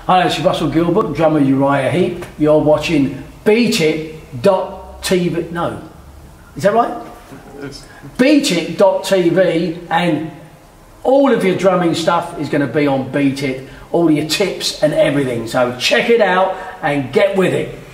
Hi, it's Russell Gilbrook, drummer Uriah Heep. You're watching beatit.tv. No, is that right? beatit.tv, and all of your drumming stuff is going to be on Beat It. All your tips and everything. So check it out and get with it.